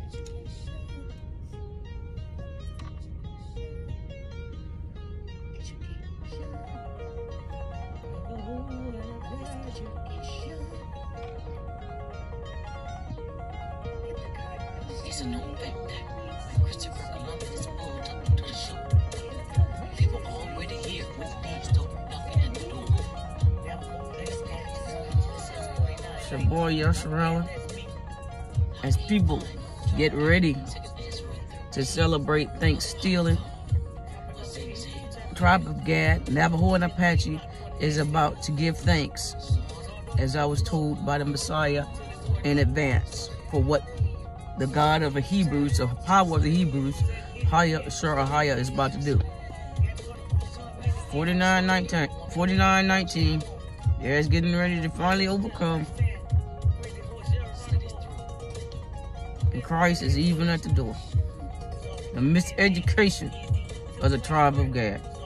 It's a known fact that Christopher Columbus pulled up to the shore. People already here with these dope knocking at the door. It's your boy Yasharella. As people get ready to celebrate Thanksgiving, tribe of Gad, Navajo and Apache is about to give thanks, as I was told by the Messiah in advance, for what the God of the Hebrews, the power of the Hebrews, Ahaya is about to do. 49:19, yeah, it's getting ready to finally overcome. And Christ is even at the door. The miseducation of the tribe of Gad.